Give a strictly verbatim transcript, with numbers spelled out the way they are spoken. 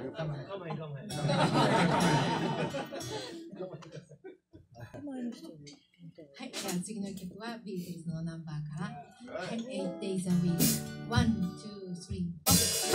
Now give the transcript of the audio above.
はい、じゃあ次の曲はビートルズのナンバーから エイト days a week。ワン、ツー、スリー、